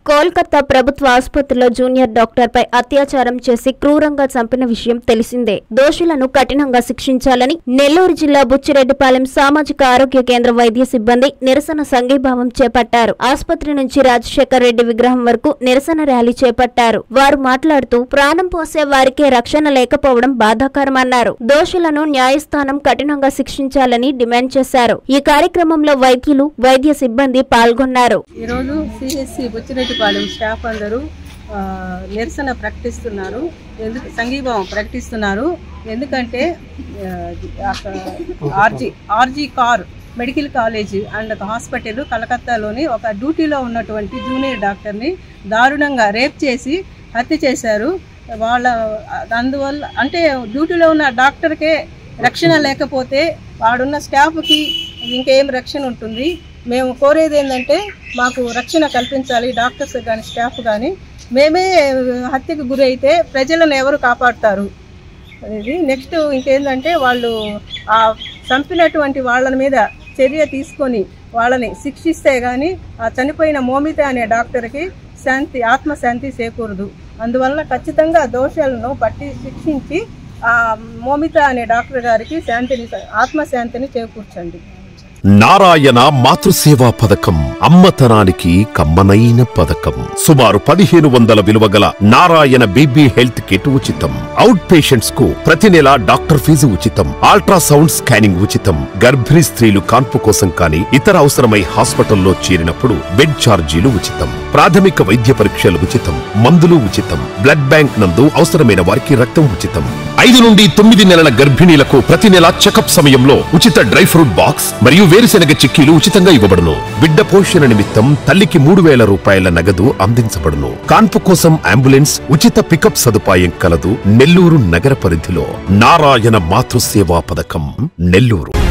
కోల్కతా ప్రభుత్వ ఆసుపత్రిలో జూనియర్ డాక్టర్పై అత్యాచారం చేసి క్రూరంగా చంపిన విషయం తెలిసిందే. దోషులను కఠినంగా శిక్షించాలని నెల్లూరు జిల్లా బుచ్చిరెడ్డిపాలెం సామాజిక ఆరోగ్య కేంద్ర వైద్య సిబ్బంది నిరసన సంఘీభావం చేపట్టారు. ఆసుపత్రి నుంచి రాజశేఖర్ రెడ్డి విగ్రహం వరకు నిరసన ర్యాలీ చేపట్టారు. వారు మాట్లాడుతూ ప్రాణం పోసే వారికే రక్షణ లేకపోవడం బాధాకరమన్నారు. దోషులను న్యాయస్థానం కఠినంగా శిక్షించాలని డిమాండ్ చేశారు. ఈ కార్యక్రమంలో వైద్యులు, వైద్య సిబ్బంది పాల్గొన్నారు. బుచ్చిరెడ్డిపాలెం స్టాఫ్ అందరూ నిరసన ప్రకటిస్తున్నారు, సంఘీభావం ప్రకటిస్తున్నారు. ఎందుకంటే RG Kar medical college and hospital కలకత్తాలోని ఒక డ్యూటీలో ఉన్నటువంటి జూనియర్ డాక్టర్ని దారుణంగా రేప్ చేసి హత్య చేశారు. అందువల్ల అంటే డ్యూటీలో ఉన్న డాక్టర్కే రక్షణ లేకపోతే వాడున్న స్టాఫ్కి ఇంకేం రక్షణ ఉంటుంది? మేము కోరేది ఏంటంటే మాకు రక్షణ కల్పించాలి. డాక్టర్స్ కానీ స్టాఫ్ కానీ మేమే హత్యకు గురి అయితే ప్రజలను ఎవరు కాపాడుతారు? అది నెక్స్ట్ ఇంకేంటంటే వాళ్ళు ఆ చంపినటువంటి వాళ్ళ మీద చర్య తీసుకొని వాళ్ళని శిక్షిస్తే కానీ ఆ చనిపోయిన మోమిత అనే డాక్టర్కి ఆత్మశాంతి చేకూరదు. అందువల్ల ఖచ్చితంగా దోషాలను పట్టి శిక్షించి ఆ మోమిత అనే డాక్టర్ గారికి ఆత్మశాంతిని చేకూర్చండి. నారాయణ మాతృసేవా పథకం అమ్మతనానికి కమ్మనైన పథకం. సుమారు 1500 విలువ గల నారాయణ బేబీ హెల్త్ కిట్ ఉచితం. అవుట్ పేషెంట్స్ కు ప్రతి నెల డాక్టర్ ఫీజు ఉచితం. అల్ట్రాసౌండ్ స్కానింగ్ ఉచితం. గర్భిణీ స్త్రీలు కాన్పు కోసం కానీ ఇతర అవసరమై హాస్పిటల్లో చేరినప్పుడు బెడ్ ఛార్జీలు ఉచితం. ప్రాథమిక వైద్య పరీక్షలు ఉచితం. మందులు ఉచితం. బ్లడ్ బ్యాంక్ నందు అవసరమైన వారికి రక్తం ఉచితం. 5 నుండి 9 నెలల గర్భిణీలకు ప్రతి నెల చెకప్ సమయంలో ఉచిత డ్రై ఫ్రూట్ బాక్స్ మరియు వేరుశెనగ చిక్కీలు ఉచితంగా ఇవ్వబడును. బిడ్డ పోషణ నిమిత్తం తల్లికి 3000 రూపాయల నగదు అందించబడును. కాన్పు కోసం అంబులెన్స్ ఉచిత పికప్ సదుపాయం కలదు. నెల్లూరు నగర పరిధిలో నారాయణ మాతృసేవా పథకం, నెల్లూరు.